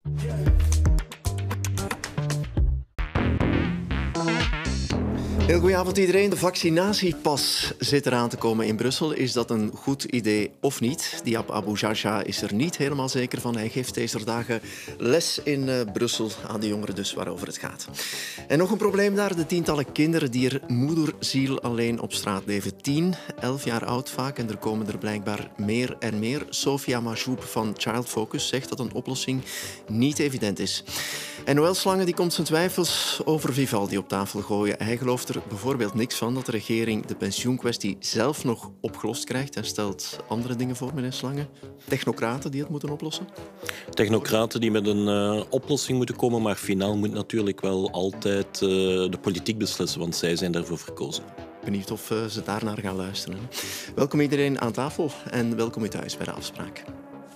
Heel goedenavond iedereen. De vaccinatiepas zit eraan te komen in Brussel. Is dat een goed idee of niet? Diab Abu Jarja is er niet helemaal zeker van. Hij geeft deze dagen les in Brussel aan de jongeren, dus waarover het gaat. En nog een probleem daar. De tientallen kinderen die er moederziel alleen op straat leven. 10, 11 jaar oud vaak. En er komen er blijkbaar meer en meer. Sofia Majoub van Child Focus zegt dat een oplossing niet evident is. En Noël Slangen die komt zijn twijfels over Vivaldi op tafel gooien. Hij gelooft er bijvoorbeeld niks van dat de regering de pensioenkwestie zelf nog opgelost krijgt en stelt andere dingen voor, meneer Slangen. Technocraten die het moeten oplossen? Technocraten die met een oplossing moeten komen, maar finaal moet natuurlijk wel altijd de politiek beslissen, want zij zijn daarvoor verkozen. Benieuwd of ze daarnaar gaan luisteren. Welkom iedereen aan tafel en welkom u thuis bij de afspraak.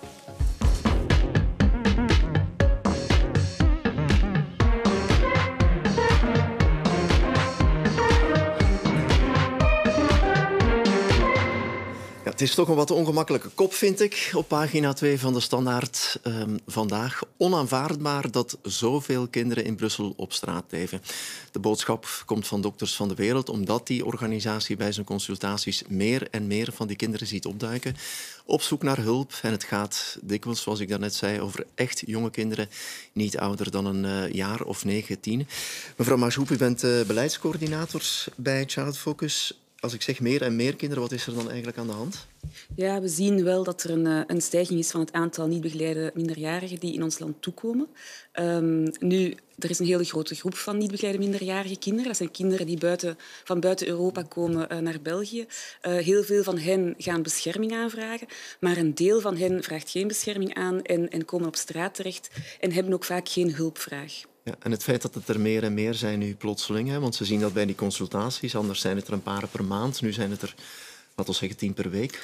Het is toch een wat ongemakkelijke kop, vind ik, op pagina 2 van de Standaard vandaag. Onaanvaardbaar dat zoveel kinderen in Brussel op straat leven. De boodschap komt van Dokters van de Wereld, omdat die organisatie bij zijn consultaties meer en meer van die kinderen ziet opduiken. Op zoek naar hulp. En het gaat dikwijls, zoals ik daarnet zei, over echt jonge kinderen, niet ouder dan een jaar of 9, 10. Mevrouw Majoub, u bent beleidscoördinator bij Child Focus. Als ik zeg meer en meer kinderen, wat is er dan eigenlijk aan de hand? Ja, we zien wel dat er een stijging is van het aantal niet begeleide minderjarigen die in ons land toekomen. Nu, er is een hele grote groep van niet begeleide minderjarige kinderen. Dat zijn kinderen die van buiten Europa komen naar België. Heel veel van hen gaan bescherming aanvragen, maar een deel van hen vraagt geen bescherming aan en komen op straat terecht en hebben ook vaak geen hulpvraag. Ja, en het feit dat het er meer en meer zijn nu plotseling, hè, want ze zien dat bij die consultaties, anders zijn het er een paar per maand, nu zijn het er, laten we zeggen, 10 per week.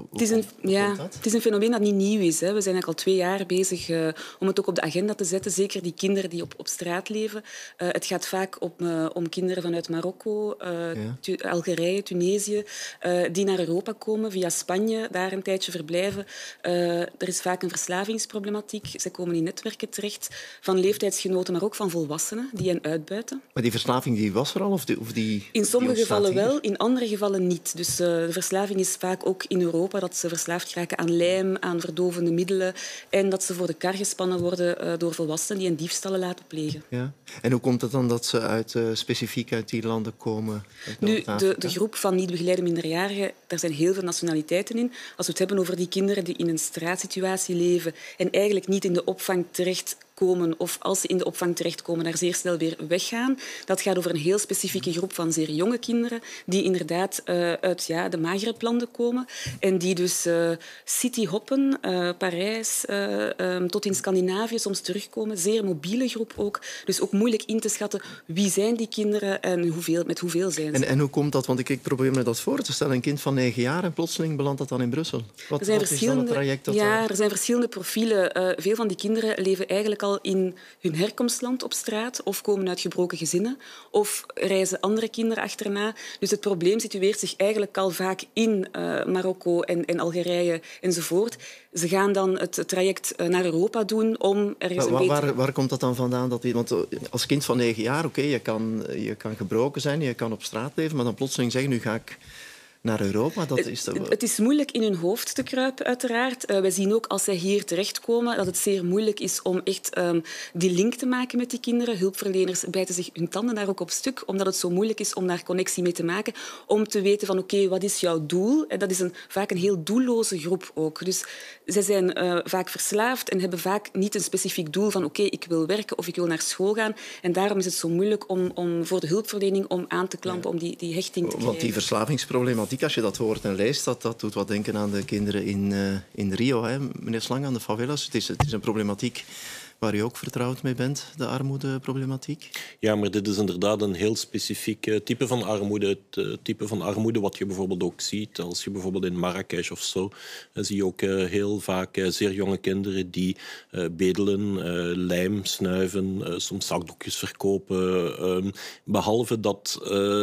Het is een fenomeen dat niet nieuw is. Hè. We zijn eigenlijk al 2 jaar bezig om het ook op de agenda te zetten. Zeker die kinderen die op straat leven. Het gaat vaak om kinderen vanuit Marokko, Algerije, Tunesië, die naar Europa komen via Spanje, daar een tijdje verblijven. Er is vaak een verslavingsproblematiek. Ze komen in netwerken terecht van leeftijdsgenoten, maar ook van volwassenen die hen uitbuiten. Maar die verslaving die was er al? Of die in sommige gevallen wel, in andere gevallen niet. Dus de verslaving is vaak ook in Europa dat ze verslaafd raken aan lijm, aan verdovende middelen en dat ze voor de kar gespannen worden door volwassenen die hen diefstallen laten plegen. Ja. En hoe komt het dan dat ze specifiek uit die landen komen? Nu, de groep van niet begeleide minderjarigen, daar zijn heel veel nationaliteiten in. Als we het hebben over die kinderen die in een straatsituatie leven en eigenlijk niet in de opvang terechtkomen of als ze in de opvang terechtkomen, daar zeer snel weer weggaan. Dat gaat over een heel specifieke groep van zeer jonge kinderen die inderdaad uit de Maghreb-landen komen en die dus cityhoppen, Parijs tot in Scandinavië soms terugkomen. Zeer mobiele groep ook. Dus ook moeilijk in te schatten wie zijn die kinderen en met hoeveel zijn ze. En hoe komt dat? Want ik probeer me dat voor te stellen. Een kind van 9 jaar en plotseling belandt dat dan in Brussel. Wat is dan het traject? Er zijn verschillende profielen. Veel van die kinderen leven eigenlijk al in hun herkomstland op straat of komen uit gebroken gezinnen of reizen andere kinderen achterna. Dus het probleem situeert zich eigenlijk al vaak in Marokko en Algerije enzovoort. Ze gaan dan het traject naar Europa doen om ergens een beetje... Waar komt dat dan vandaan? Want als kind van 9 jaar, oké, je kan gebroken zijn, je kan op straat leven, maar dan plotseling zeggen, nu ga ik naar Europa. Het is moeilijk in hun hoofd te kruipen, uiteraard. Wij zien ook als zij hier terechtkomen dat het zeer moeilijk is om echt die link te maken met die kinderen. Hulpverleners bijten zich hun tanden daar ook op stuk, omdat het zo moeilijk is om daar connectie mee te maken, om te weten van oké, wat is jouw doel? En dat is vaak een heel doelloze groep ook. Dus zij zijn vaak verslaafd en hebben vaak niet een specifiek doel van oké, ik wil werken of ik wil naar school gaan. En daarom is het zo moeilijk om voor de hulpverlening om aan te klampen, om die hechting te krijgen. Want die verslavingsproblematiek, als je dat hoort en leest, dat doet wat denken aan de kinderen in Rio, hè, meneer Slang, aan de favelas. Het is een problematiek waar u ook vertrouwd mee bent, de armoedeproblematiek? Ja, maar dit is inderdaad een heel specifiek type van armoede. Het type van armoede wat je bijvoorbeeld ook ziet. Als je bijvoorbeeld in Marrakesh of zo, zie je ook heel vaak zeer jonge kinderen die bedelen, lijm snuiven, soms zakdoekjes verkopen. Behalve dat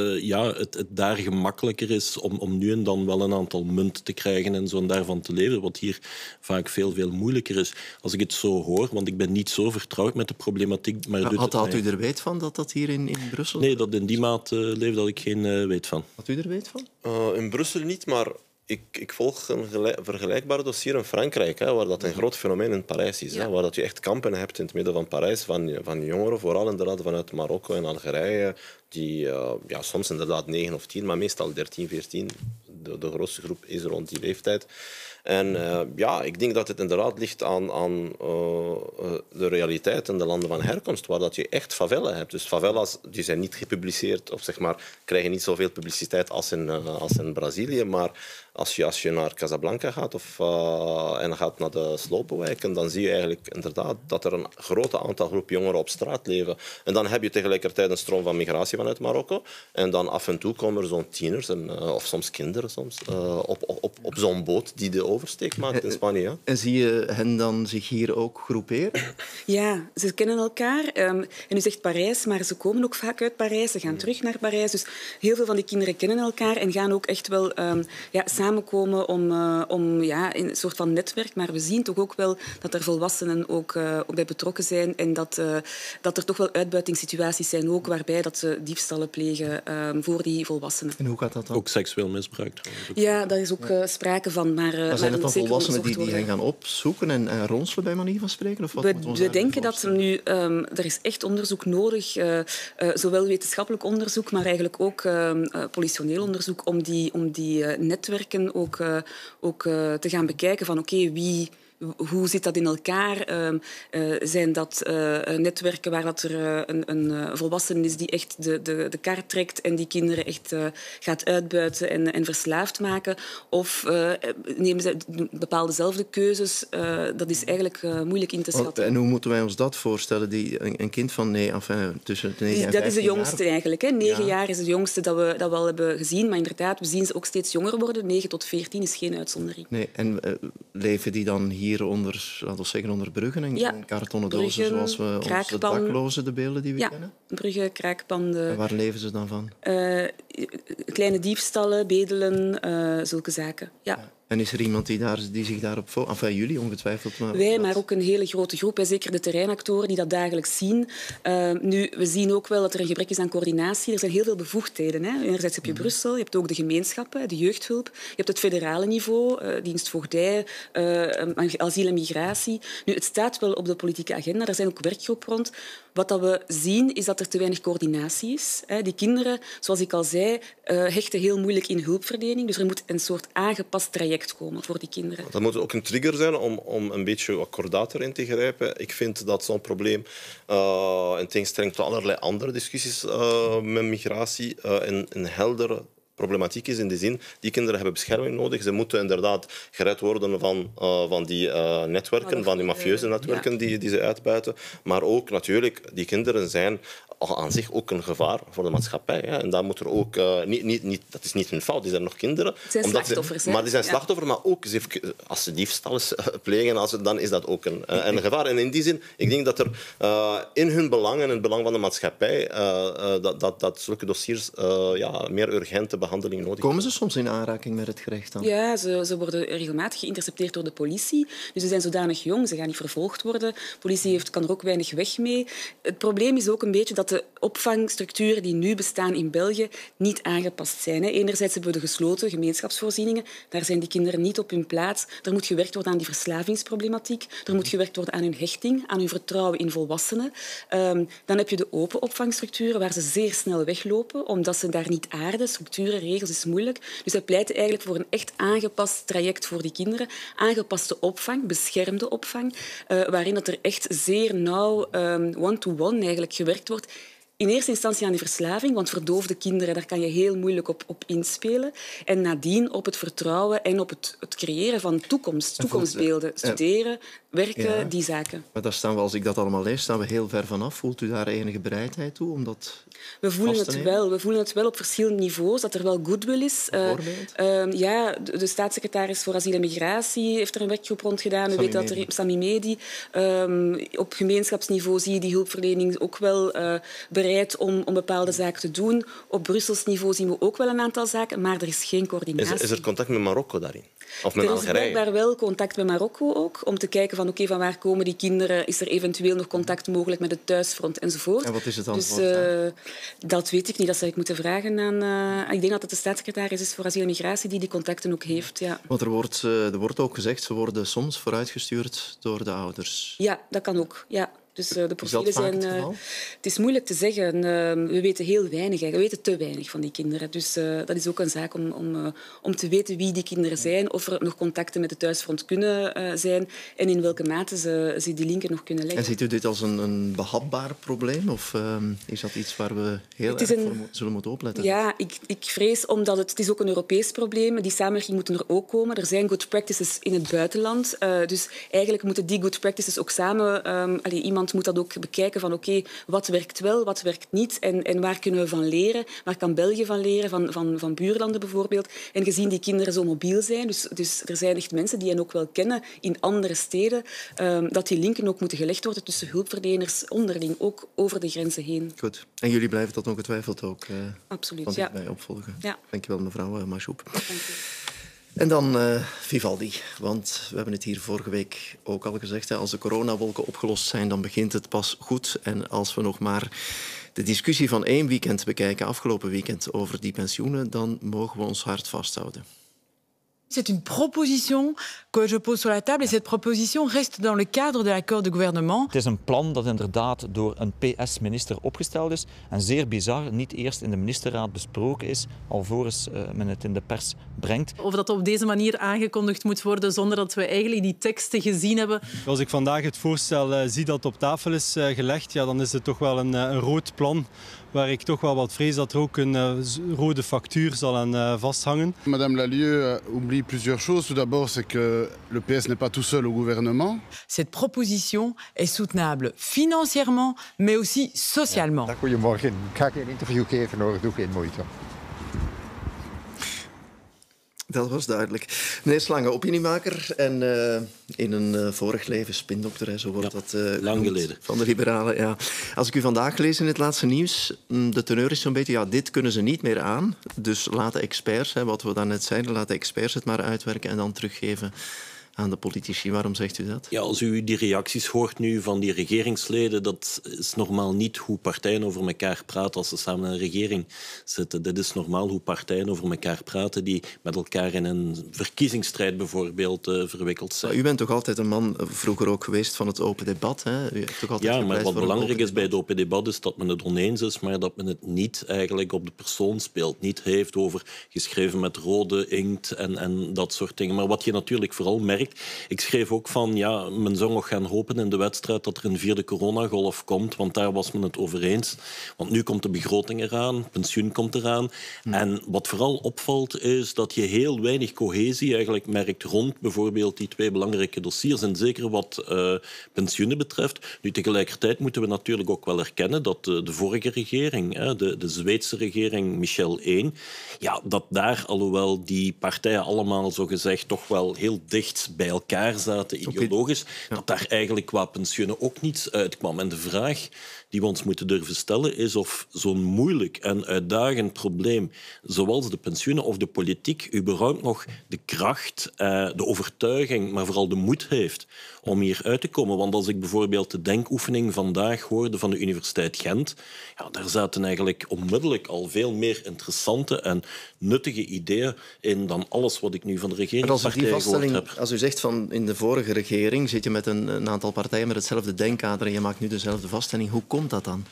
het daar gemakkelijker is om nu en dan wel een aantal munten te krijgen en zo en daarvan te leven, wat hier vaak veel moeilijker is. Als ik het zo hoor, want ik ben niet niet zo vertrouwd met de problematiek. Maar had u er weet van dat dat hier in Brussel... Nee, dat in die maat leefde had ik geen weet van. Had u er weet van? In Brussel niet, maar ik volg een vergelijkbaar dossier in Frankrijk, waar dat een groot fenomeen in Parijs is. Waar dat je echt kampen hebt in het midden van Parijs van jongeren, vooral inderdaad vanuit Marokko en Algerije, die soms inderdaad 9 of 10, maar meestal 13, 14. De grootste groep is rond die leeftijd. En ik denk dat het inderdaad ligt aan de realiteit in de landen van herkomst, waar dat je echt favela hebt. Dus favelas die zijn niet gepubliceerd of krijgen niet zoveel publiciteit als in Brazilië, maar als je naar Casablanca gaat en gaat naar de slopenwijken, dan zie je eigenlijk inderdaad dat er een groot aantal groep jongeren op straat leven. En dan heb je tegelijkertijd een stroom van migratie vanuit Marokko. En dan af en toe komen er zo'n tieners, of soms kinderen op zo'n boot die de oversteek maakt in Spanje. Ja. En zie je hen dan zich hier ook groeperen? Ja, ze kennen elkaar. En u zegt Parijs, maar ze komen ook vaak uit Parijs. Ze gaan terug naar Parijs. Dus heel veel van die kinderen kennen elkaar en gaan ook echt wel samenkomen om in een soort van netwerk. Maar we zien toch ook wel dat er volwassenen ook bij betrokken zijn en dat er toch wel uitbuitingssituaties zijn ook waarbij dat ze diefstallen plegen voor die volwassenen. En hoe gaat dat dan? Ook seksueel misbruik trouwens. Ja, daar is ook sprake van. Maar zijn het dan volwassenen die worden. hen gaan opzoeken en ronselen bij manier van spreken? Of wat we denken dat nu... er is echt onderzoek nodig, zowel wetenschappelijk onderzoek, maar eigenlijk ook politioneel onderzoek, om die netwerken ook te gaan bekijken van hoe zit dat in elkaar? Zijn dat netwerken waar dat er een volwassene is die echt de kaart trekt en die kinderen echt gaat uitbuiten en verslaafd maken? Of nemen ze bepaaldezelfde keuzes? Dat is eigenlijk moeilijk in te schatten. En hoe moeten wij ons dat voorstellen? Een kind van tussen de 9 en 15 jaar? Dat is de jongste eigenlijk. Hè. 9 jaar is het jongste dat we al hebben gezien. Maar inderdaad, we zien ze ook steeds jonger worden. 9 tot 14 is geen uitzondering. Nee, en leven die dan hier onder bruggen en kartonnen dozen, zoals we onze daklozen, de beelden die we kennen? Bruggen, kraakpanden. En waar leven ze dan van? Kleine diefstallen, bedelen, zulke zaken. Ja. En is er iemand die zich daarop... Enfin, jullie ongetwijfeld. Maar ook een hele grote groep. Zeker de terreinactoren die dat dagelijks zien. Nu, we zien ook wel dat er een gebrek is aan coördinatie. Er zijn heel veel bevoegdheden. Hè. Enerzijds heb je Brussel, je hebt ook de gemeenschappen, de jeugdhulp. Je hebt het federale niveau, dienstvoogdij, asiel en migratie. Nu, het staat wel op de politieke agenda. Er zijn ook werkgroepen rond. Wat dat we zien, is dat er te weinig coördinatie is. Die kinderen, zoals ik al zei, hechten heel moeilijk in hulpverlening. Dus er moet een soort aangepast traject komen voor die kinderen. Dat moet ook een trigger zijn om een beetje accordater in te grijpen. Ik vind dat zo'n probleem, in tegenstelling tot allerlei andere discussies met migratie, een heldere problematiek is in de zin, die kinderen hebben bescherming nodig. Ze moeten inderdaad gered worden van die netwerken, van die mafieuze netwerken die ze uitbuiten. Maar ook natuurlijk, die kinderen zijn aan zich ook een gevaar voor de maatschappij. Hè. En daar moet er ook... dat is niet hun fout, die zijn nog kinderen. Het zijn slachtoffers. Maar die zijn slachtoffers, maar ook als ze diefstallen plegen, dan is dat ook een gevaar. En in die zin, ik denk dat er in hun belang en in het belang van de maatschappij dat zulke dossiers meer urgente behandeling nodig hebben. Komen ze soms in aanraking met het gerecht dan? Ja, ze worden regelmatig geïntercepteerd door de politie. Dus ze zijn zodanig jong, ze gaan niet vervolgd worden. De politie kan er ook weinig weg mee. Het probleem is ook een beetje dat de opvangstructuren die nu bestaan in België niet aangepast zijn. Enerzijds hebben we de gesloten gemeenschapsvoorzieningen. Daar zijn die kinderen niet op hun plaats. Er moet gewerkt worden aan die verslavingsproblematiek. Er moet gewerkt worden aan hun hechting, aan hun vertrouwen in volwassenen. Dan heb je de open opvangstructuren waar ze zeer snel weglopen, omdat ze daar niet aarden. Structuren, regels is moeilijk. Dus wij pleiten eigenlijk voor een echt aangepast traject voor die kinderen. Aangepaste opvang, beschermde opvang, waarin dat er echt zeer nauw one-to-one eigenlijk gewerkt wordt. In eerste instantie aan die verslaving, want verdoofde kinderen, daar kan je heel moeilijk op inspelen. En nadien op het vertrouwen en op het creëren van toekomstbeelden. Studeren, werken, die zaken. Maar daar staan we, als ik dat allemaal lees, staan we heel ver vanaf. Voelt u daar enige bereidheid toe om dat We voelen het wel op verschillende niveaus, dat er wel goodwill is. De staatssecretaris voor asiel en migratie heeft er een werkgroep rond gedaan. We weten dat er Sami Medi. Op gemeenschapsniveau zie je die hulpverlening ook wel bereid bereid om bepaalde zaken te doen. Op Brussels niveau zien we ook wel een aantal zaken, maar er is geen coördinatie. Is er contact met Marokko daarin? Of met er is Algerije? blijkbaar wel contact met Marokko ook, om te kijken van, van waar komen die kinderen, is er eventueel nog contact mogelijk met het thuisfront enzovoort. En wat is het antwoord? Dus dat weet ik niet, dat zou ik moeten vragen aan... ik denk dat het de staatssecretaris is voor asiel en migratie die contacten ook heeft. Ja. Want er wordt ook gezegd, ze worden soms vooruitgestuurd door de ouders. Ja, dat kan ook. Ja. Dus de profielen zijn... het geval? Het is moeilijk te zeggen. We weten heel weinig. We weten te weinig van die kinderen. Dus dat is ook een zaak om te weten wie die kinderen zijn, of er nog contacten met het thuisfront kunnen zijn en in welke mate ze die linken nog kunnen leggen. En ziet u dit als een behapbaar probleem? Of is dat iets waar we heel erg voor zullen moeten opletten? Ja, ik vrees, omdat het is ook een Europees probleem. Die samenwerking moet er ook komen. Er zijn good practices in het buitenland. Dus eigenlijk moeten die good practices ook samen... iemand moet dat ook bekijken van wat werkt wel, wat werkt niet en waar kunnen we van leren. Waar kan België van leren, van buurlanden bijvoorbeeld. En gezien die kinderen zo mobiel zijn, dus er zijn echt mensen die hen ook wel kennen in andere steden, dat die linken ook moeten gelegd worden tussen hulpverleners onderling, ook over de grenzen heen. Goed. En jullie blijven dat ongetwijfeld ook Absoluut, van dichtbij opvolgen. Ja. Dank je wel, mevrouw Mashoub. Dank u. En dan Vivaldi, want we hebben het hier vorige week ook al gezegd. Als de coronawolken opgelost zijn, dan begint het pas goed. En als we nog maar de discussie van 1 weekend bekijken, afgelopen weekend, over die pensioenen, dan mogen we ons hart vasthouden. C'est une proposition que je pose sur la table et cette proposition reste dans le cadre de l'accord de gouvernement. Het is een plan dat inderdaad door een PS-minister opgesteld is en zeer bizar niet eerst in de ministerraad besproken is, alvorens men het in de pers brengt. Of dat op deze manier aangekondigd moet worden zonder dat we eigenlijk die teksten gezien hebben. Als ik vandaag het voorstel zie dat op tafel is gelegd, ja, dan is het toch wel een rood plan waar ik toch wel wat vrees dat er ook een rode factuur zal aan vasthangen. Madame Lallieu oublie plusieurs choses. Tout d'abord, c'est que le PS n'est pas tout seul au gouvernement. Cette proposition est soutenable financièrement, mais aussi socialement. Ja, goedemorgen. Ik ga geen interview geven hoor, doe geen moeite. Dat was duidelijk. Meneer Slange, opiniemaker en in een vorig leven spindokter, zo wordt dat lang geleden. Van de liberalen. Ja. Als ik u vandaag lees in het laatste nieuws, de teneur is zo'n beetje, dit kunnen ze niet meer aan. Dus laten experts, wat we daarnet zeiden, laten experts het maar uitwerken en dan teruggeven aan de politici. Waarom zegt u dat? Ja, als u die reacties hoort nu van die regeringsleden, dat is normaal niet hoe partijen over elkaar praten als ze samen in een regering zitten. Dit is normaal hoe partijen over elkaar praten die met elkaar in een verkiezingsstrijd bijvoorbeeld verwikkeld zijn. Maar u bent toch altijd een man, vroeger ook geweest, van het open debat, hè? U heeft toch altijd ja, maar wat belangrijk is bij het open open debat is dat men het oneens is, maar dat men het niet eigenlijk op de persoon speelt. Niet heeft over geschreven met rode inkt en dat soort dingen. Maar wat je natuurlijk vooral merkt, ik schreef ook van, ja, men zou nog gaan hopen in de wedstrijd dat er een 4e coronagolf komt, want daar was men het over eens. Want nu komt de begroting eraan, pensioen komt eraan. En wat vooral opvalt is dat je heel weinig cohesie eigenlijk merkt rond bijvoorbeeld die 2 belangrijke dossiers, en zeker wat pensioenen betreft. Nu, tegelijkertijd moeten we natuurlijk ook wel erkennen dat de vorige regering, de Zweedse regering Michel I, ja, dat daar, alhoewel die partijen allemaal zogezegd toch wel heel dicht bij elkaar zaten, ideologisch, dat daar eigenlijk qua pensioenen ook niets uitkwam. En de vraag die we ons moeten durven stellen is of zo'n moeilijk en uitdagend probleem zoals de pensioenen of de politiek überhaupt nog de kracht, de overtuiging, maar vooral de moed heeft om hier uit te komen. Want als ik bijvoorbeeld de denkoefening vandaag hoorde van de Universiteit Gent, ja, daar zaten eigenlijk onmiddellijk al veel meer interessante en nuttige ideeën in dan alles wat ik nu van de regeringspartijen gehoord heb. Als u zegt van in de vorige regering zit je met een aantal partijen met hetzelfde denkkader en je maakt nu dezelfde vaststelling, hoe komt dat dan?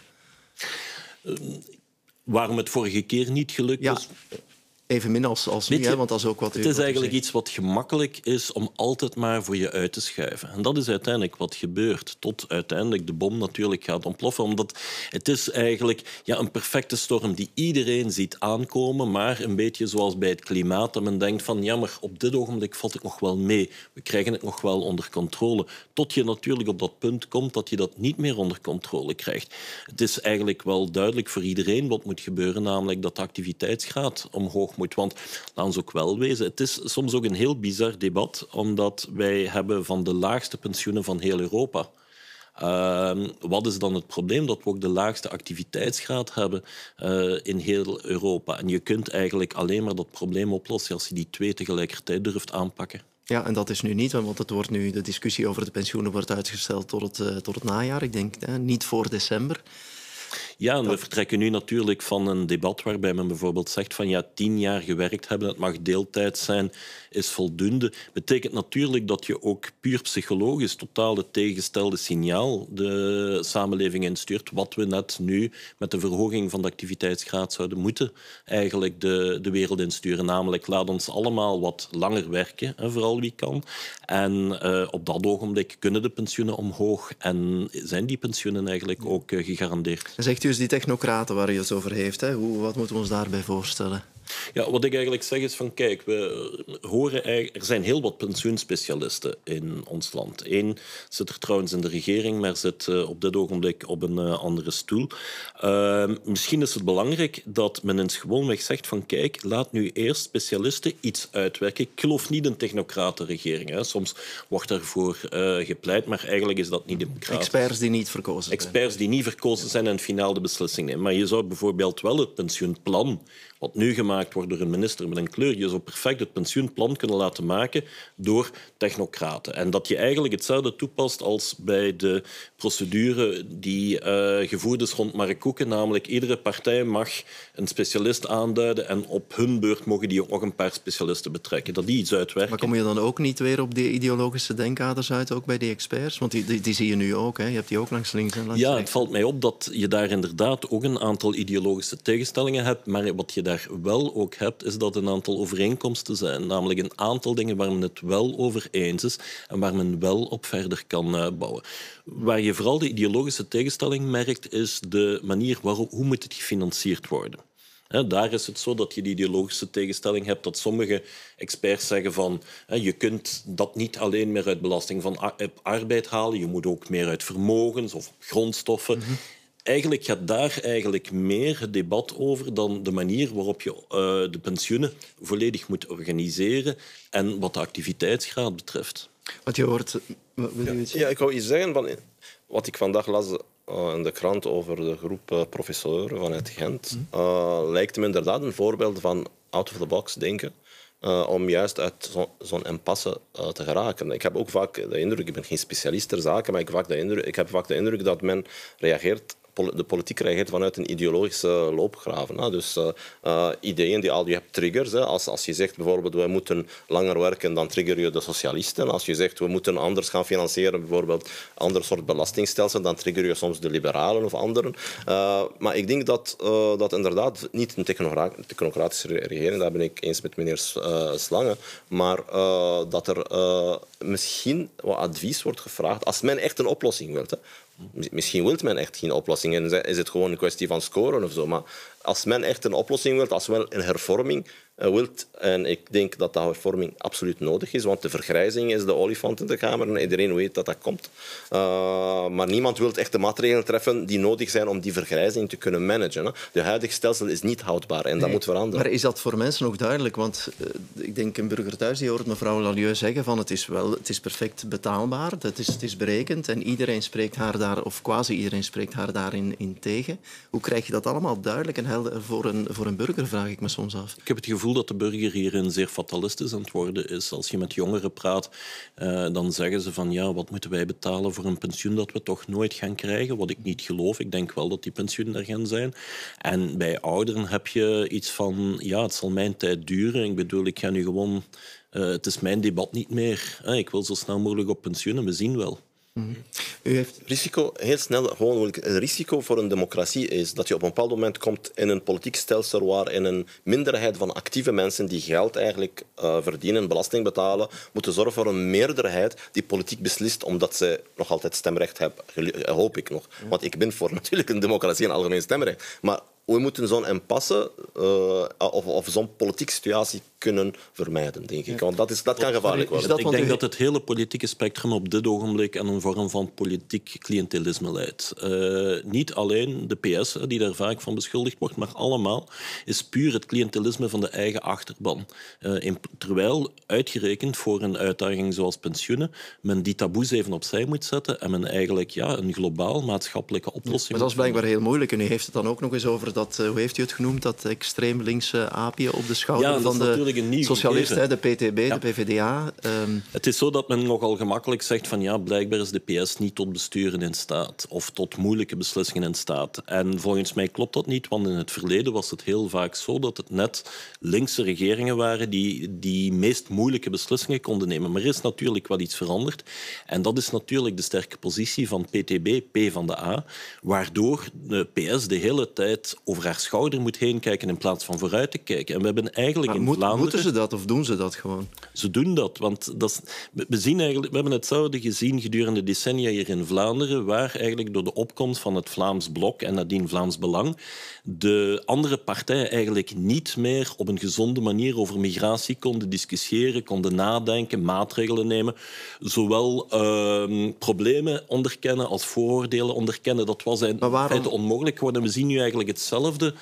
Waarom het vorige keer niet gelukt is? Evenmin als nu, hè, want dat is ook wat u... Het is eigenlijk iets wat gemakkelijk is om altijd maar voor je uit te schuiven. En dat is uiteindelijk wat gebeurt, tot uiteindelijk de bom natuurlijk gaat ontploffen. Omdat het is eigenlijk een perfecte storm die iedereen ziet aankomen, maar een beetje zoals bij het klimaat, dat men denkt van, ja, maar op dit ogenblik valt het nog wel mee. We krijgen het nog wel onder controle. Tot je natuurlijk op dat punt komt dat je dat niet meer onder controle krijgt. Het is eigenlijk wel duidelijk voor iedereen wat moet gebeuren, namelijk dat de activiteitsgraad omhoog moet. Want laten we ook wel wezen, het is soms ook een heel bizar debat, omdat wij hebben van de laagste pensioenen van heel Europa. Wat is dan het probleem? Dat we ook de laagste activiteitsgraad hebben in heel Europa. En je kunt eigenlijk alleen maar dat probleem oplossen als je die twee tegelijkertijd durft aanpakken. Ja, en dat is nu niet, want de discussie over de pensioenen wordt uitgesteld tot het najaar. Ik denk niet voor december. Ja, en we vertrekken nu natuurlijk van een debat waarbij men bijvoorbeeld zegt van 10 jaar gewerkt hebben, het mag deeltijd zijn, is voldoende. Betekent natuurlijk dat je ook puur psychologisch totaal het tegengestelde signaal de samenleving instuurt, wat we net nu met de verhoging van de activiteitsgraad zouden moeten eigenlijk de wereld insturen. Namelijk, laat ons allemaal wat langer werken, vooral wie kan. En op dat ogenblik kunnen de pensioenen omhoog en zijn die pensioenen eigenlijk ook gegarandeerd. Zegt u eens die technocraten waar u het over heeft, hè? Wat moeten we ons daarbij voorstellen? Ja, wat ik eigenlijk zeg is van, kijk, we horen er zijn heel wat pensioenspecialisten in ons land. Eén zit er trouwens in de regering, maar zit op dit ogenblik op een andere stoel. Misschien is het belangrijk dat men eens gewoonweg zegt van, kijk, laat nu eerst specialisten iets uitwerken. Ik geloof niet in technocratenregering. Hè. Soms wordt daarvoor gepleit, maar eigenlijk is dat niet democratisch. Experts die niet verkozen zijn. Experts die niet verkozen zijn en finaal de beslissing nemen. Maar je zou bijvoorbeeld wel het pensioenplan, wat nu gemaakt wordt door een minister met een kleur, je zou perfect het pensioenplan kunnen laten maken door technocraten. En dat je eigenlijk hetzelfde toepast als bij de procedure die gevoerd is rond Mark Koeken, namelijk iedere partij mag een specialist aanduiden en op hun beurt mogen die ook nog een paar specialisten betrekken. Dat die iets uitwerken. Maar kom je dan ook niet weer op die ideologische denkaders uit, ook bij die experts? Want die zie je nu ook, hè? Je hebt die ook langs links en langs rechts. Ja, het valt mij op dat je daar inderdaad ook een aantal ideologische tegenstellingen hebt, maar wat je daar wel ook hebt, is dat een aantal overeenkomsten zijn. Namelijk een aantal dingen waar men het wel over eens is en waar men wel op verder kan bouwen. Waar je vooral de ideologische tegenstelling merkt, is de manier waarop, hoe moet het gefinancierd worden. Daar is het zo dat je die ideologische tegenstelling hebt, dat sommige experts zeggen van je kunt dat niet alleen meer uit belasting van arbeid halen, je moet ook meer uit vermogens of grondstoffen. Mm-hmm. Eigenlijk gaat daar meer het debat over dan de manier waarop je de pensioenen volledig moet organiseren en wat de activiteitsgraad betreft. Wat je hoort... Ja, ik wou iets zeggen van wat ik vandaag las in de krant over de groep professoren vanuit Gent. Lijkt me inderdaad een voorbeeld van out-of-the-box denken. Om juist uit zo'n impasse te geraken. Ik heb ook vaak de indruk, ik ben geen specialist ter zake, maar ik heb vaak de indruk dat men reageert, de politiek reageert vanuit een ideologische loopgraven. Dus ideeën die je hebt triggers. Als je zegt bijvoorbeeld we moeten langer werken, dan trigger je de socialisten. Als je zegt we moeten anders gaan financieren, bijvoorbeeld een ander soort belastingstelsel, dan trigger je soms de liberalen of anderen. Maar ik denk dat inderdaad niet een technocratische regering, daar ben ik eens met meneer Slange, maar dat er misschien wat advies wordt gevraagd als men echt een oplossing wil. Misschien wil men echt geen oplossing en is het gewoon een kwestie van scoren of zo. Maar als men echt een oplossing wil, als men een hervorming wilt, en ik denk dat dat hervorming absoluut nodig is, want de vergrijzing is de olifant in de kamer en iedereen weet dat dat komt. Maar niemand wil echt de maatregelen treffen die nodig zijn om die vergrijzing te kunnen managen. De huidige stelsel is niet houdbaar en dat moet veranderen. Maar is dat voor mensen nog duidelijk? Want ik denk een burger thuis die hoort mevrouw Lalieu zeggen van het is perfect betaalbaar, het is berekend en iedereen spreekt haar daar, of quasi iedereen spreekt haar daarin in tegen. Hoe krijg je dat allemaal duidelijk en helder voor een burger, vraag ik me soms af. Ik heb het gevoel dat de burger hierin zeer fatalistisch aan het worden is. Als je met jongeren praat, dan zeggen ze van ja, wat moeten wij betalen voor een pensioen dat we toch nooit gaan krijgen? Wat ik niet geloof. Ik denk wel dat die pensioenen er gaan zijn. En bij ouderen heb je iets van ja, het zal mijn tijd duren. Ik bedoel, ik ga nu gewoon... het is mijn debat niet meer. Ik wil zo snel mogelijk op pensioen en we zien wel. Mm-hmm. U heeft risico, heel snel, gewoon een risico voor een democratie is dat je op een bepaald moment komt in een politiek stelsel waarin een minderheid van actieve mensen die geld eigenlijk verdienen, belasting betalen, moeten zorgen voor een meerderheid die politiek beslist omdat ze nog altijd stemrecht hebben. Hoop ik nog. Want ik ben voor natuurlijk een democratie en algemeen stemrecht. Maar we moeten zo'n impasse of zo'n politieke situatie kunnen vermijden, denk ik. Want dat kan gevaarlijk worden. Ik denk dat het hele politieke spectrum op dit ogenblik aan een vorm van politiek cliëntelisme leidt. Niet alleen de PS, die daar vaak van beschuldigd wordt, maar allemaal is puur het cliëntelisme van de eigen achterban. Terwijl, uitgerekend voor een uitdaging zoals pensioenen, men die taboes even opzij moet zetten en men eigenlijk een globaal maatschappelijke oplossing... Maar dat is blijkbaar heel moeilijk. En u heeft het dan ook nog eens over dat, hoe heeft u het genoemd, dat extreem linkse aapje op de schouder van de socialisten, de PTB, de PvdA. Het is zo dat men nogal gemakkelijk zegt van blijkbaar is de PS niet tot besturen in staat of tot moeilijke beslissingen in staat. En volgens mij klopt dat niet, want in het verleden was het heel vaak zo dat het net linkse regeringen waren die meest moeilijke beslissingen konden nemen. Maar er is natuurlijk wel iets veranderd. En dat is natuurlijk de sterke positie van PTB, PvdA, waardoor de PS de hele tijd over haar schouder moet heen kijken in plaats van vooruit te kijken. En we hebben eigenlijk in Vlaanderen... Moeten ze dat of doen ze dat gewoon? Ze doen dat, want we hebben hetzelfde gezien gedurende decennia hier in Vlaanderen, waar eigenlijk door de opkomst van het Vlaams Blok en nadien Vlaams Belang de andere partijen eigenlijk niet meer op een gezonde manier over migratie konden discussiëren, konden nadenken, maatregelen nemen. Zowel problemen onderkennen als vooroordelen onderkennen. Dat was in feite onmogelijk geworden. We zien nu eigenlijk hetzelfde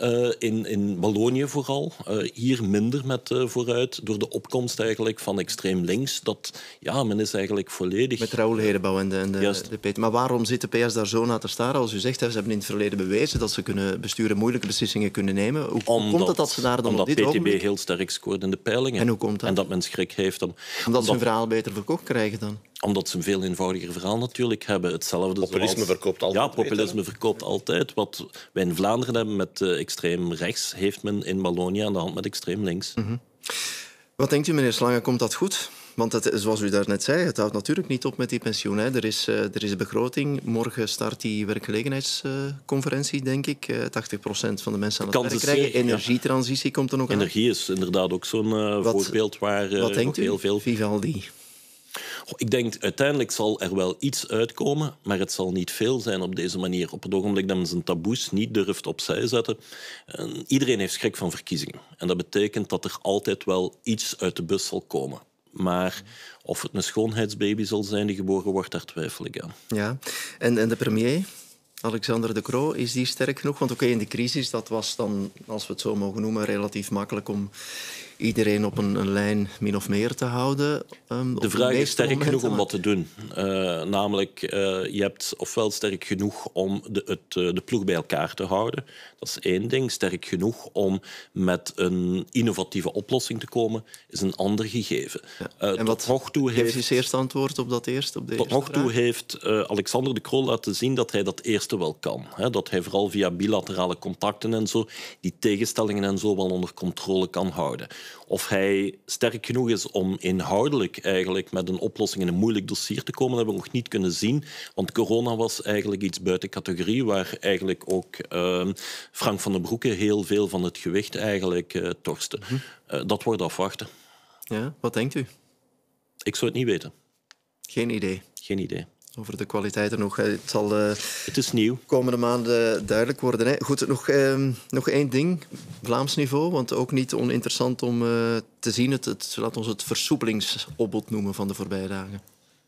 in Wallonië vooral. Hier minder met vooruit, door de opkomst eigenlijk van extreem links. Men is eigenlijk volledig... Met Raoul Hedebouw en de PT. Maar waarom zit de PS daar zo naar te staren? Als u zegt, ze hebben in het verleden bewezen dat ze kunnen besturen, moeilijke beslissingen kunnen nemen. Hoe komt het dat ze daar dan op dit ogenblik... Omdat PTB heel sterk scoort in de peilingen. En hoe komt dat? En dat men schrik heeft. Omdat ze hun verhaal beter verkocht krijgen dan? Omdat ze een veel eenvoudiger verhaal natuurlijk hebben. Hetzelfde populisme verkoopt altijd. Ja, populisme verkoopt altijd. Wat wij in Vlaanderen hebben met extreem rechts, heeft men in Wallonië aan de hand met extreem links. Mm-hmm. Wat denkt u, meneer Slangen, komt dat goed? Want zoals u daarnet zei, het houdt natuurlijk niet op met die pensioen. Hè. Er is een begroting. Morgen start die werkgelegenheidsconferentie, denk ik. 80% van de mensen aan het werk krijgen. Energietransitie komt er nog aan. Energie is inderdaad ook zo'n voorbeeld waar wat denkt u? Heel veel... Vivaldi. Ik denk, uiteindelijk zal er wel iets uitkomen, maar het zal niet veel zijn op deze manier. Op het ogenblik dat men zijn taboes niet durft opzij zetten. Iedereen heeft schrik van verkiezingen. En dat betekent dat er altijd wel iets uit de bus zal komen. Maar of het een schoonheidsbaby zal zijn die geboren wordt, daar twijfel ik aan. Ja, en de premier, Alexander De Croo, is die sterk genoeg? Want in de crisis, dat was dan, als we het zo mogen noemen, relatief makkelijk om iedereen op een lijn min of meer te houden. De vraag is sterk genoeg om wat te doen. Namelijk, je hebt ofwel sterk genoeg om de ploeg bij elkaar te houden. Dat is één ding. Sterk genoeg om met een innovatieve oplossing te komen, is een ander gegeven. Ja. En wat heeft u eerst antwoord op dat eerste? Tot nog toe heeft Alexander De Croo laten zien dat hij dat eerste wel kan. Dat hij vooral via bilaterale contacten en zo die tegenstellingen en zo wel onder controle kan houden. Of hij sterk genoeg is om inhoudelijk eigenlijk met een oplossing in een moeilijk dossier te komen, hebben we nog niet kunnen zien. Want corona was eigenlijk iets buiten categorie, waar eigenlijk ook Frank van den Broeke heel veel van het gewicht eigenlijk torste. Dat wordt afwachten. Ja, wat denkt u? Ik zou het niet weten. Geen idee? Geen idee. Over de kwaliteiten nog. Het zal het is nieuw. Komende maanden duidelijk worden. Hè. Goed, nog één ding. Vlaams niveau, want ook niet oninteressant om te zien. Laat ons het versoepelingsopbod noemen van de voorbije dagen.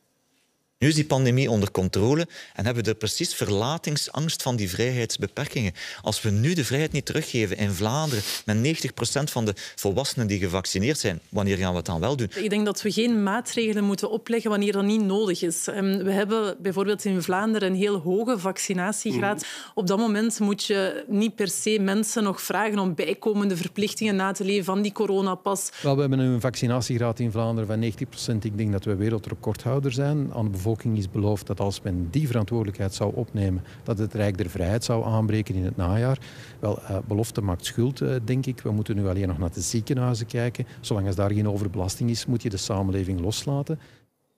Nu is die pandemie onder controle en hebben we precies verlatingsangst van die vrijheidsbeperkingen. Als we nu de vrijheid niet teruggeven in Vlaanderen met 90% van de volwassenen die gevaccineerd zijn, wanneer gaan we het dan wel doen? Ik denk dat we geen maatregelen moeten opleggen wanneer dat niet nodig is. We hebben bijvoorbeeld in Vlaanderen een heel hoge vaccinatiegraad. Op dat moment moet je niet per se mensen nog vragen om bijkomende verplichtingen na te leven van die coronapas. Wel, we hebben een vaccinatiegraad in Vlaanderen van 90%. Ik denk dat we wereldrecordhouder zijn. Aan de bevolking is beloofd dat als men die verantwoordelijkheid zou opnemen, dat het Rijk der Vrijheid zou aanbreken in het najaar. Wel, belofte maakt schuld, denk ik. We moeten nu alleen nog naar de ziekenhuizen kijken. Zolang als daar geen overbelasting is, moet je de samenleving loslaten.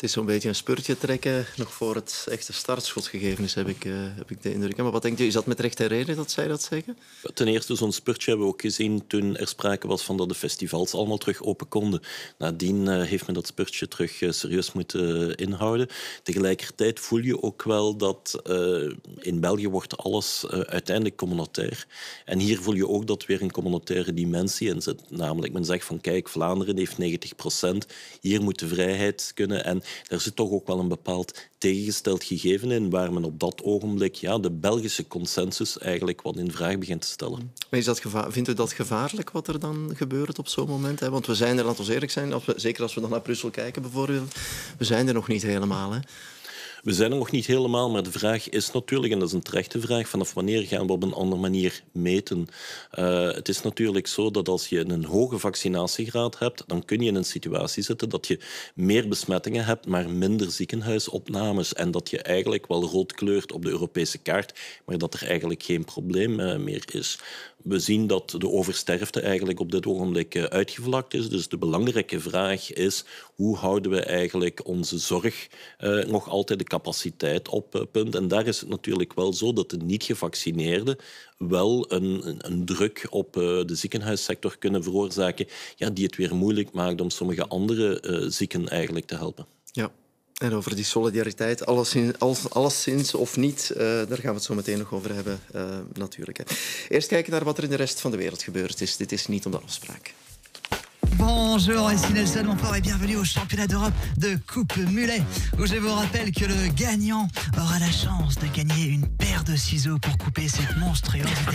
Het is zo'n beetje een spurtje trekken nog voor het echte startschot gegeven is, heb ik de indruk. Maar wat denkt u, is dat met recht en reden dat zij dat zeggen? Ten eerste, zo'n spurtje hebben we ook gezien toen er sprake was van dat de festivals allemaal terug open konden. Nadien heeft men dat spurtje terug serieus moeten inhouden. Tegelijkertijd voel je ook wel dat in België wordt alles uiteindelijk communautair. En hier voel je ook dat weer een communautaire dimensie in zit. Namelijk, men zegt van kijk, Vlaanderen heeft 90%, hier moet de vrijheid kunnen. En daar zit toch ook wel een bepaald tegengesteld gegeven in, waar men op dat ogenblik de Belgische consensus eigenlijk wat in vraag begint te stellen. Maar vindt u dat gevaarlijk wat er dan gebeurt op zo'n moment? Hè? Want we zijn er, laten we eerlijk zijn, zeker als we dan naar Brussel kijken bijvoorbeeld, we zijn er nog niet helemaal. Hè? We zijn er nog niet helemaal, maar de vraag is natuurlijk, en dat is een terechte vraag, vanaf wanneer gaan we op een andere manier meten? Het is natuurlijk zo dat als je een hoge vaccinatiegraad hebt, dan kun je in een situatie zitten dat je meer besmettingen hebt, maar minder ziekenhuisopnames. En dat je eigenlijk wel rood kleurt op de Europese kaart, maar dat er eigenlijk geen probleem meer is. We zien dat de oversterfte eigenlijk op dit ogenblik uitgevlakt is. Dus de belangrijke vraag is, hoe houden we eigenlijk onze zorg nog altijd de capaciteit op punt? En daar is het natuurlijk wel zo dat de niet-gevaccineerden wel een druk op de ziekenhuissector kunnen veroorzaken, die het weer moeilijk maakt om sommige andere zieken eigenlijk te helpen. Ja. En over die solidariteit, alleszins of niet, daar gaan we het zo meteen nog over hebben, natuurlijk. Hè. Eerst kijken naar wat er in de rest van de wereld gebeurd is. Dit is Niet om de afspraak. Bonjour, ici Nelson Montfort et bienvenue au championnat d'Europe de Coupe Mulet, où je vous rappelle que le gagnant aura la chance de gagner une paire de ciseaux pour couper cette monstruosité.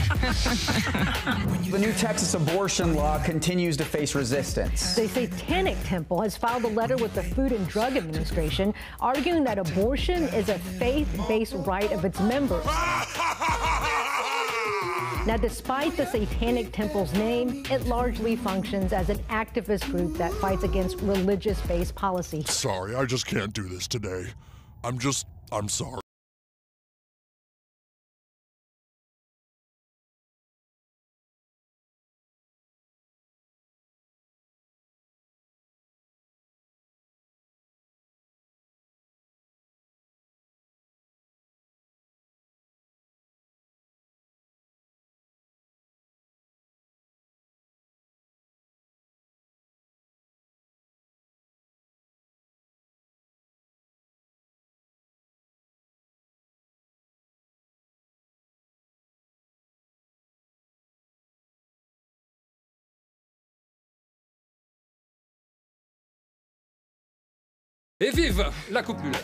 The new Texas abortion law continues to face resistance. The Satanic Temple has filed a letter with the Food and Drug Administration arguing that abortion is a faith-based right of its members. Now, despite the Satanic Temple's name, it largely functions as an activist group that fights against religious-based policy. Sorry, I just can't do this today. I'm sorry. Et vive la Coupe Mulet!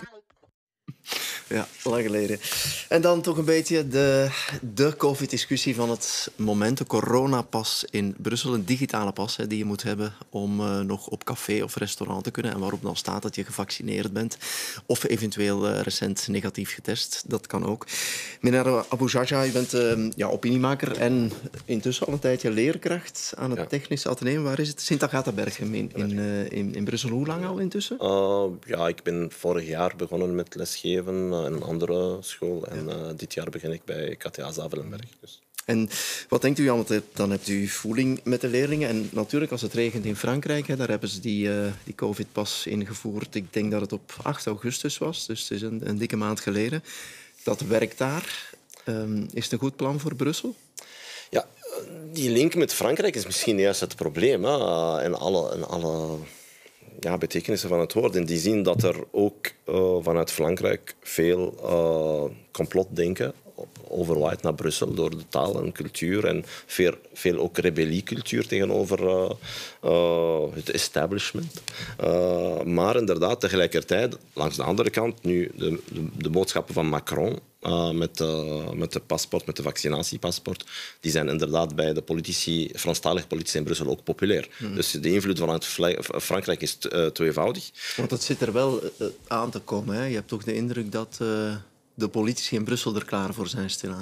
Ja, lang geleden. En dan toch een beetje de COVID-discussie van het moment. De coronapas in Brussel. Een digitale pas die je moet hebben om nog op café of restaurant te kunnen. En waarop dan staat dat je gevaccineerd bent. Of eventueel recent negatief getest. Dat kan ook. Meneer Abou Jarja, u bent opiniemaker en intussen al een tijdje leerkracht aan het Technisch Atheneum. Waar is het? Sint-Agatha-Berchem in Brussel. Hoe lang al intussen? Ik ben vorig jaar begonnen met lesgeven in een andere school. En dit jaar begin ik bij KTA Zavelenberg. Dus. En wat denkt u aan? Dan hebt u voeling met de leerlingen. En natuurlijk, als het regent in Frankrijk, daar hebben ze die COVID-pas ingevoerd. Ik denk dat het op 8 augustus was, dus het is een dikke maand geleden. Dat werkt daar. Is het een goed plan voor Brussel? Ja, die link met Frankrijk is misschien juist het probleem. In alle betekenissen van het woord. In die zin dat er ook vanuit Frankrijk veel complotdenken overwaait naar Brussel door de taal en cultuur en veel ook rebelliecultuur tegenover het establishment. Maar inderdaad, tegelijkertijd, langs de andere kant, nu de boodschappen van Macron met de paspoort, met de vaccinatiepaspoort, die zijn inderdaad bij de Franstalige politici in Brussel ook populair. Dus de invloed vanuit Frankrijk is tweevoudig. Want het zit er wel aan te komen. Hè? Je hebt toch de indruk dat de politici in Brussel er klaar voor zijn stilaan?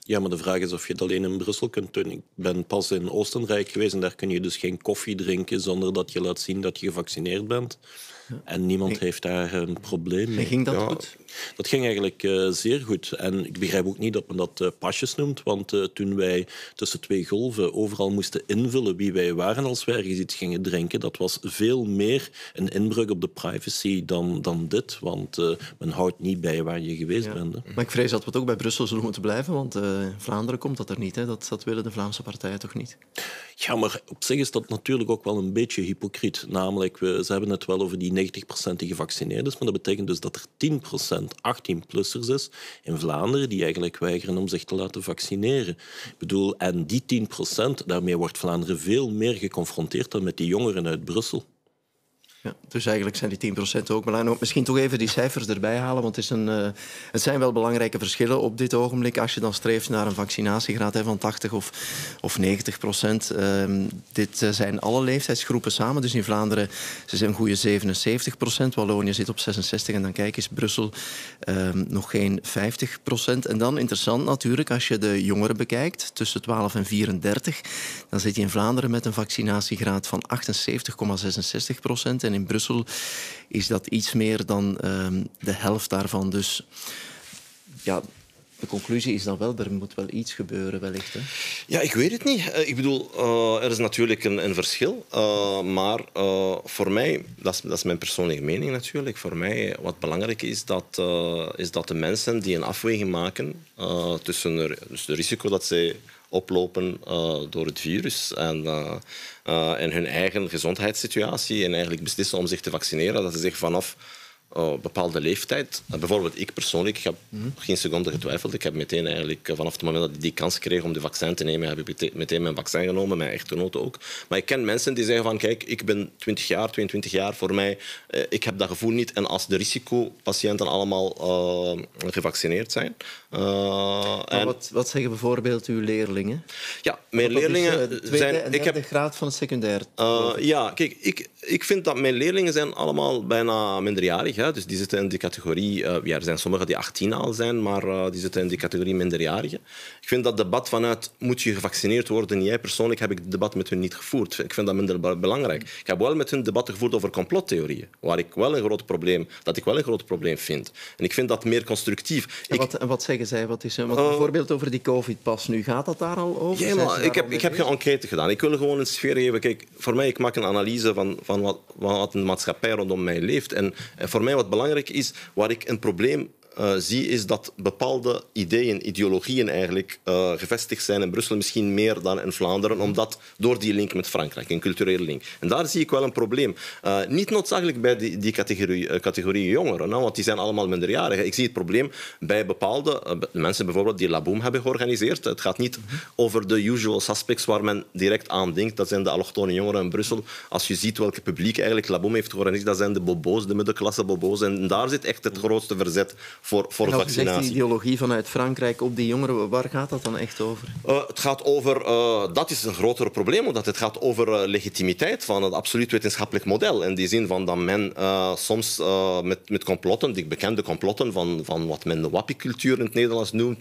Ja, maar de vraag is of je het alleen in Brussel kunt doen. Ik ben pas in Oostenrijk geweest en daar kun je dus geen koffie drinken zonder dat je laat zien dat je gevaccineerd bent. En niemand heeft daar een probleem mee. En ging dat goed? Dat ging eigenlijk zeer goed. En ik begrijp ook niet dat men dat pasjes noemt, want toen wij tussen 2 golven overal moesten invullen wie wij waren als wij ergens iets gingen drinken, dat was veel meer een inbreuk op de privacy dan dit, want men houdt niet bij waar je geweest bent. Hè. Maar ik vrees dat we het ook bij Brussel zullen moeten blijven, want Vlaanderen komt dat er niet. Hè? Dat willen de Vlaamse partijen toch niet? Ja, maar op zich is dat natuurlijk ook wel een beetje hypocriet. Namelijk, ze hebben het wel over die 90% die gevaccineerd is, maar dat betekent dus dat er 10% 18-plussers is in Vlaanderen die eigenlijk weigeren om zich te laten vaccineren. Ik bedoel, en die 10%, daarmee wordt Vlaanderen veel meer geconfronteerd dan met die jongeren uit Brussel. Ja, dus eigenlijk zijn die 10% ook belangrijk. Misschien toch even die cijfers erbij halen, want het zijn wel belangrijke verschillen op dit ogenblik. Als je dan streeft naar een vaccinatiegraad van 80 of 90%. Dit zijn alle leeftijdsgroepen samen. Dus in Vlaanderen ze zijn een goede 77%. Wallonië zit op 66%. En dan kijk eens, Brussel nog geen 50%. En dan interessant natuurlijk, als je de jongeren bekijkt, tussen 12 en 34, dan zit je in Vlaanderen met een vaccinatiegraad van 78,66%. En in Brussel is dat iets meer dan de helft daarvan. Dus ja, de conclusie is dan wel, er moet wel iets gebeuren wellicht. Hè? Ja, ik weet het niet. Ik bedoel, er is natuurlijk een verschil. Maar voor mij, dat is mijn persoonlijke mening natuurlijk, voor mij wat belangrijk is dat de mensen die een afweging maken tussen het risico dat zij oplopen door het virus en hun eigen gezondheidssituatie en eigenlijk beslissen om zich te vaccineren, dat ze zich vanaf bepaalde leeftijd, bijvoorbeeld ik persoonlijk, ik heb geen seconde getwijfeld. Ik heb meteen eigenlijk, vanaf het moment dat ik die kans kreeg om de vaccin te nemen, heb ik meteen mijn vaccin genomen, mijn echtgenote ook. Maar ik ken mensen die zeggen van, kijk, ik ben 20 jaar, 22 jaar, voor mij, ik heb dat gevoel niet. En als de risicopatiënten allemaal gevaccineerd zijn... Wat zeggen bijvoorbeeld uw leerlingen? Ja, mijn leerlingen de tweede en derde graad van het secundair. Ja, kijk, ik vind dat mijn leerlingen zijn allemaal bijna minderjarig. Hè? Dus die zitten in die categorie... er zijn sommigen die 18 al zijn, maar die zitten in die categorie minderjarigen. Ik vind dat debat vanuit moet je gevaccineerd worden. Jij persoonlijk heb ik het debat met hun niet gevoerd. Ik vind dat minder belangrijk. Ik heb wel met hun debatten gevoerd over complottheorieën, waar ik wel een groot probleem vind. En ik vind dat meer constructief. En wat zeggen zij? Wat is, bijvoorbeeld over die COVID-pas nu. Gaat dat daar al over? Ja, maar ik heb geen enquête gedaan. Ik wil gewoon een sfeer geven. Kijk, voor mij, ik maak een analyse van wat een maatschappij rondom mij leeft. En voor mij wat belangrijk is, waar ik een probleem zie, is dat bepaalde ideeën, ideologieën eigenlijk gevestigd zijn in Brussel, misschien meer dan in Vlaanderen, omdat door die link met Frankrijk, een culturele link. En daar zie ik wel een probleem. Niet noodzakelijk bij die categorie jongeren, want die zijn allemaal minderjarigen. Ik zie het probleem bij bepaalde mensen bijvoorbeeld die La Boom hebben georganiseerd. Het gaat niet over de usual suspects waar men direct aan denkt. Dat zijn de allochtone jongeren in Brussel. Als je ziet welke publiek eigenlijk La Boom heeft georganiseerd, dat zijn de bobo's, de middenklasse bobo's. En daar zit echt het grootste verzet voor vaccinatie. Zegt die ideologie vanuit Frankrijk op die jongeren, waar gaat dat dan echt over? Het gaat over... dat is een groter probleem, omdat het gaat over legitimiteit van het absoluut wetenschappelijk model. In die zin van dat men soms met complotten, die bekende complotten van wat men de wappiecultuur in het Nederlands noemt,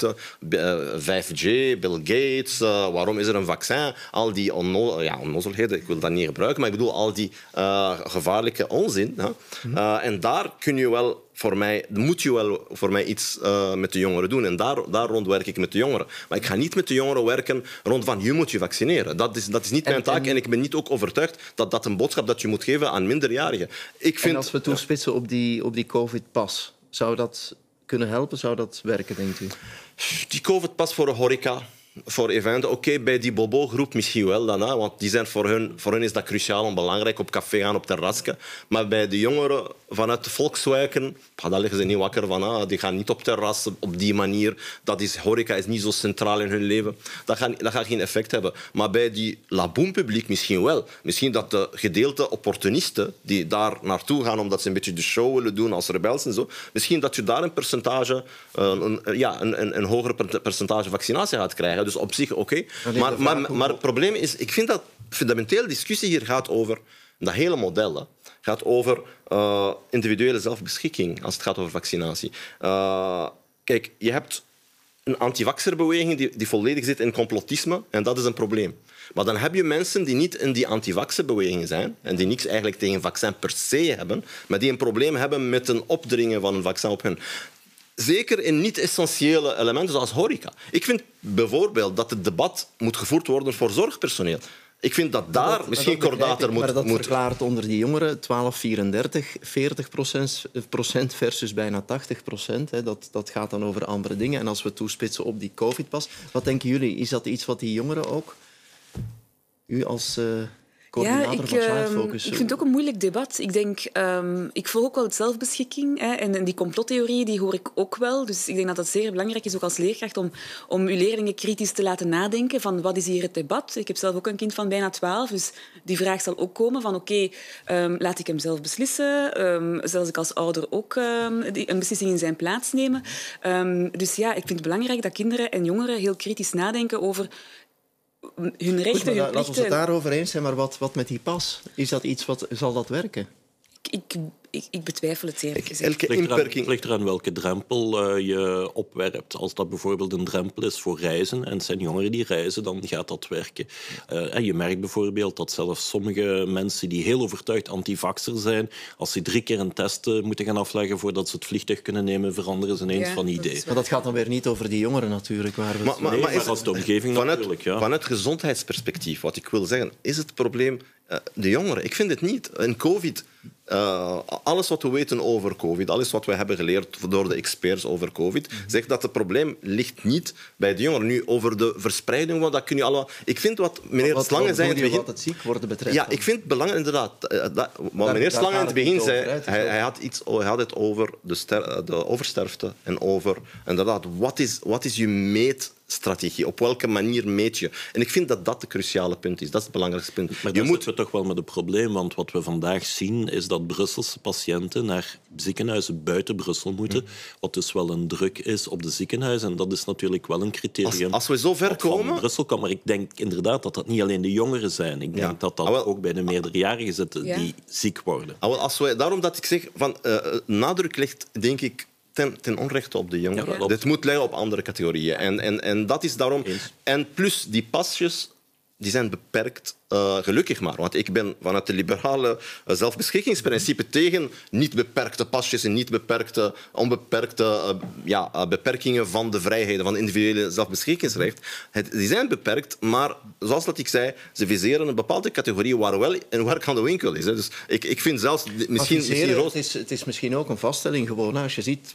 5G, Bill Gates, waarom is er een vaccin, al die onnozelheden, ik wil dat niet gebruiken, maar ik bedoel al die gevaarlijke onzin. En daar kun je wel... moet je wel voor mij iets met de jongeren doen. En daar rond werk ik met de jongeren. Maar ik ga niet met de jongeren werken rond van je moet je vaccineren. Dat is niet mijn taak. En ik ben niet ook overtuigd dat dat een boodschap dat je moet geven aan minderjarigen. En als we toespitsen op die COVID-pas, zou dat kunnen helpen? Zou dat werken, denkt u? Die COVID-pas voor de horeca... Voor eventen, oké, bij die bobo-groep misschien wel dan, want die zijn voor hun is dat cruciaal en belangrijk, op café gaan, op terrasje. Maar bij de jongeren vanuit de volkswijken, daar liggen ze niet wakker van. Die gaan niet op terrassen op die manier. Horeca is niet zo centraal in hun leven. Dat gaat geen effect hebben. Maar bij die La Boom-publiek misschien wel. Misschien dat de gedeelte opportunisten die daar naartoe gaan omdat ze een beetje de show willen doen als rebels en zo, misschien dat je daar een percentage, een hoger percentage vaccinatie gaat krijgen. Dus op zich oké. Maar het probleem is, ik vind dat fundamenteel discussie hier gaat over dat hele model. Gaat over individuele zelfbeschikking als het gaat over vaccinatie. Kijk, je hebt een anti-vaxxerbeweging die volledig zit in complotisme en dat is een probleem. Maar dan heb je mensen die niet in die anti-vaxxerbeweging zijn en die niks eigenlijk tegen een vaccin per se hebben, maar die een probleem hebben met een opdringen van een vaccin op hen. Zeker in niet-essentiële elementen zoals horeca. Ik vind bijvoorbeeld dat het debat moet gevoerd worden voor zorgpersoneel. Ik vind dat daar misschien kordater moet... Maar dat verklaart onder die jongeren 12-34, 40% versus bijna 80%. Dat gaat dan over andere dingen. En als we toespitsen op die COVID-pas, wat denken jullie? Is dat iets wat die jongeren ook... U als coördinator van Child Focus... Ik vind het ook een moeilijk debat. Ik denk, ik volg ook wel het zelfbeschikking. En die complottheorieën die hoor ik ook wel. Dus ik denk dat dat zeer belangrijk is, ook als leerkracht, om uw leerlingen kritisch te laten nadenken van wat is hier het debat. Ik heb zelf ook een kind van bijna 12, dus die vraag zal ook komen van oké, laat ik hem zelf beslissen? Zal ik als ouder ook een beslissing in zijn plaats nemen? Dus ja, ik vind het belangrijk dat kinderen en jongeren heel kritisch nadenken over hun rechten, hun plichten. Laten we het daarover eens zijn, maar wat met die pas? Is dat iets zal dat werken? Ik betwijfel het zeer. Het ligt eraan welke drempel je opwerpt. Als dat bijvoorbeeld een drempel is voor reizen en het zijn jongeren die reizen, dan gaat dat werken. En je merkt bijvoorbeeld dat zelfs sommige mensen die heel overtuigd antivaxer zijn, als ze 3 keer een test moeten gaan afleggen voordat ze het vliegtuig kunnen nemen, veranderen ze ineens van idee. Maar dat gaat dan weer niet over die jongeren natuurlijk. Maar als de omgeving natuurlijk. Ja. Vanuit gezondheidsperspectief, wat ik wil zeggen, is het probleem de jongeren. Ik vind het niet. In COVID... alles wat we weten over COVID, alles wat we hebben geleerd door de experts over COVID, zegt dat het probleem ligt niet bij de jongeren. Nu, over de verspreiding, dat kun je allemaal... Ik vind wat meneer Slangen zei in het begin... Wat het ziek worden betreft. Ja, ik vind het belangrijk, inderdaad. Wat meneer Slangen in het begin zei, hij had het over de oversterfte en over... Inderdaad, wat is je meetstrategie? Op welke manier meet je? En ik vind dat dat het cruciale punt is. Dat is het belangrijkste punt. Maar dan zitten we toch wel met een probleem, want wat we vandaag zien is dat Brusselse patiënten naar ziekenhuizen buiten Brussel moeten, wat dus wel een druk is op de ziekenhuizen. En dat is natuurlijk wel een criterium. Als we zo ver komen... Van Brussel kan, maar ik denk inderdaad dat dat niet alleen de jongeren zijn. Ik denk dat ook bij de meerderjarigen zitten die ziek worden. Daarom dat ik zeg, nadruk ligt, denk ik, ten onrechte op de jongeren. Ja, dit moet liggen op andere categorieën. En dat is daarom... En plus, die pasjes die zijn beperkt, gelukkig maar. Want ik ben vanuit het liberale zelfbeschikkingsprincipe tegen niet beperkte pasjes en niet onbeperkte beperkingen van de vrijheden, van het individuele zelfbeschikkingsrecht. Die zijn beperkt, maar zoals dat ik zei, ze viseren een bepaalde categorie waar wel en werk aan de winkel is. Dus ik vind zelfs... Het is misschien ook een vaststelling gewoon. Als je ziet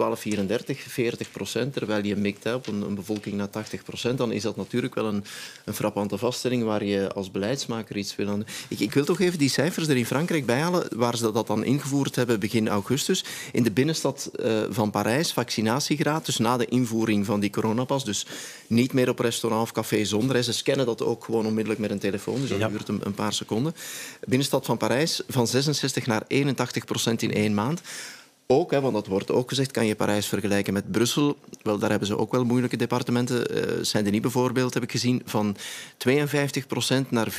12-34, 40%, terwijl je mikt op een bevolking naar 80%, dan is dat natuurlijk wel een frappante vaststelling waar je als beleidsmaker iets wil aan. Ik wil toch even die cijfers er in Frankrijk bijhalen, waar ze dat dan ingevoerd hebben begin augustus. In de binnenstad van Parijs, vaccinatiegraad, dus na de invoering van die coronapas, dus niet meer op restaurant of café zonder. Ze scannen dat ook gewoon onmiddellijk met een telefoon, dus dat duurt een paar seconden. Binnenstad van Parijs van 66 naar 81% in 1 maand. Ook, want dat wordt ook gezegd, kan je Parijs vergelijken met Brussel. Wel, daar hebben ze ook wel moeilijke departementen. Saint-Denis bijvoorbeeld, heb ik gezien, van 52% naar 74%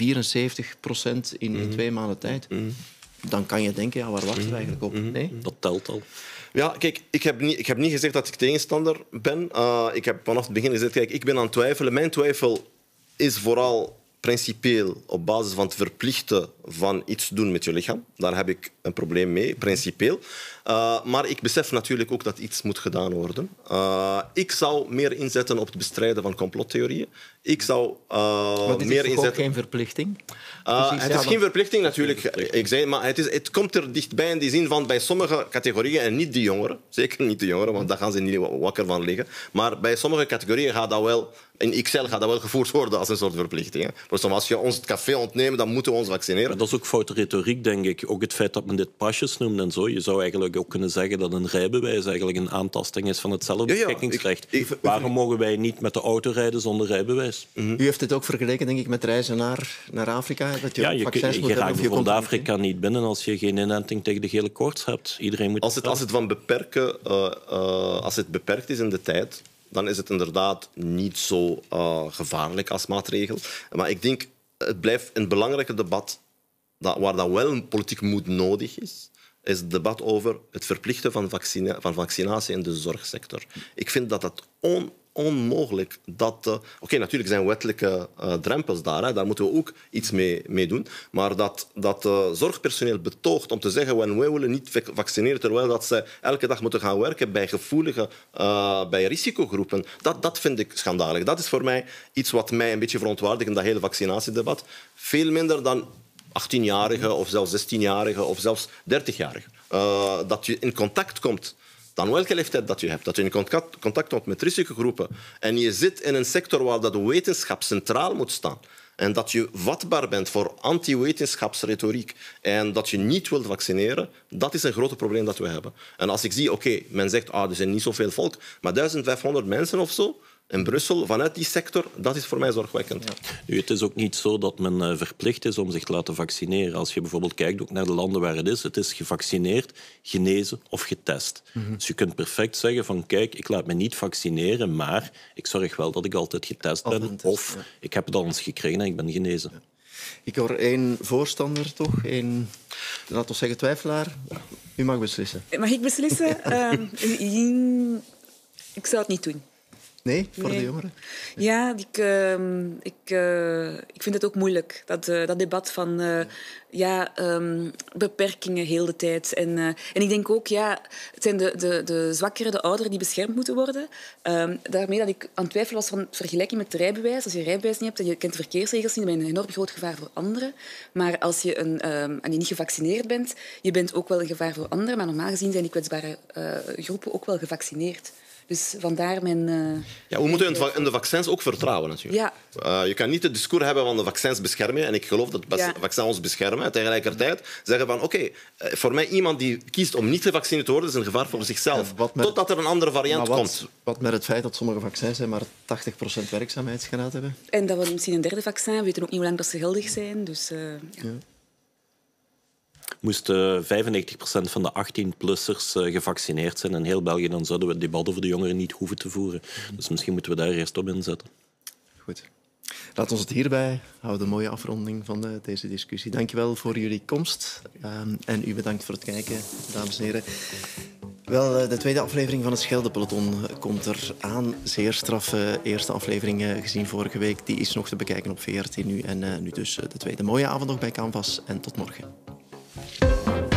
in 2 maanden tijd. Dan kan je denken, waar wachten we eigenlijk op? Nee? Dat telt al. Ja, kijk, ik heb niet gezegd dat ik tegenstander ben. Ik heb vanaf het begin gezegd, kijk, ik ben aan het twijfelen. Mijn twijfel is vooral principieel op basis van het verplichten van iets doen met je lichaam. Daar heb ik een probleem mee, principieel. Maar ik besef natuurlijk ook dat iets moet gedaan worden. Ik zou meer inzetten op het bestrijden van complottheorieën. Ik zou meer inzetten... ook geen verplichting? Het is geen verplichting natuurlijk, maar het komt er dichtbij in die zin van bij sommige categorieën, en niet de jongeren, zeker niet de jongeren, want daar gaan ze niet wakker van liggen, maar bij sommige categorieën gaat dat wel, in XL gaat dat wel gevoerd worden als een soort verplichting. Als je ons het café ontneemt, dan moeten we ons vaccineren. Maar dat is ook foute retoriek, denk ik. Ook het feit dat men dit pasjes noemt en zo. Je zou eigenlijk ook kunnen zeggen dat een rijbewijs eigenlijk een aantasting is van het zelfbeschikkingsrecht. Waarom mogen wij niet met de auto rijden zonder rijbewijs? U heeft het ook vergeleken, denk ik, met reizen naar Afrika. Dat je je raakt bijvoorbeeld Afrika niet binnen als je geen inenting tegen de gele koorts hebt. Iedereen moet als het beperkt is in de tijd, dan is het inderdaad niet zo gevaarlijk als maatregel. Maar ik denk, het blijft een belangrijke debat waar dat wel een politiek moed nodig is het debat over het verplichten van vaccinatie in de zorgsector. Ik vind dat dat onmogelijk dat... Oké, natuurlijk zijn wettelijke drempels daar. Hè, daar moeten we ook iets mee doen. Maar dat zorgpersoneel betoogt om te zeggen wij willen niet vaccineren, terwijl dat ze elke dag moeten gaan werken bij gevoelige, bij risicogroepen. Dat vind ik schandalig. Dat is voor mij iets wat mij een beetje verontwaardigt in dat hele vaccinatiedebat. Veel minder dan 18-jarigen of zelfs 16-jarigen of zelfs 30-jarigen. Dat je in contact komt, dan welke leeftijd dat je hebt, dat je in contact komt met risicogroepen en je zit in een sector waar dat de wetenschap centraal moet staan en dat je vatbaar bent voor anti-wetenschapsretoriek en dat je niet wilt vaccineren, dat is een groot probleem dat we hebben. En als ik zie, oké, men zegt, er zijn niet zoveel volk, maar 1500 mensen of zo in Brussel, vanuit die sector, dat is voor mij zorgwekkend. Ja. Nu, het is ook niet zo dat men verplicht is om zich te laten vaccineren. Als je bijvoorbeeld kijkt ook naar de landen waar het is gevaccineerd, genezen of getest. Mm-hmm. Dus je kunt perfect zeggen van kijk, ik laat me niet vaccineren, maar ik zorg wel dat ik altijd getest ben. Of ik heb het al eens gekregen en ik ben genezen. Ja. Ik hoor één voorstander toch, één, laten we zeggen, twijfelaar. U mag beslissen. Mag ik beslissen? Ik zou het niet doen. Nee, voor de jongeren? Ja, ik vind het ook moeilijk, dat debat van beperkingen heel de tijd. En ik denk ook, het zijn de zwakkeren, de ouderen die beschermd moeten worden. Daarmee dat ik aan het twijfelen was van vergelijking met het rijbewijs. Als je rijbewijs niet hebt en je kent de verkeersregels niet, dan ben je een enorm groot gevaar voor anderen. Maar als je niet gevaccineerd bent, je bent ook wel een gevaar voor anderen. Maar normaal gezien zijn die kwetsbare groepen ook wel gevaccineerd. Dus vandaar mijn... we moeten in de vaccins ook vertrouwen, natuurlijk. Ja. Je kan niet het discours hebben van de vaccins beschermen. En ik geloof dat vaccins ons beschermen. En tegelijkertijd zeggen van voor mij iemand die kiest om niet gevaccineerd te worden, is een gevaar voor zichzelf. Totdat er een andere variant komt. Wat met het feit dat sommige vaccins maar 80% werkzaamheidsgraad hebben? En dat we misschien een derde vaccin. We weten ook niet hoe lang dat ze geldig zijn. Dus, Moest 95% van de 18-plussers gevaccineerd zijn in heel België, dan zouden we het debat over de jongeren niet hoeven te voeren. Dus misschien moeten we daar eerst op inzetten. Goed. Laten we het hierbij houden. Een mooie afronding van deze discussie. Dank je wel voor jullie komst. En u bedankt voor het kijken, dames en heren. Wel, de tweede aflevering van het Scheldepeloton komt er aan. Zeer straffe eerste aflevering gezien vorige week. Die is nog te bekijken op VRT nu. En nu dus de tweede. Mooie avond nog bij Canvas en tot morgen.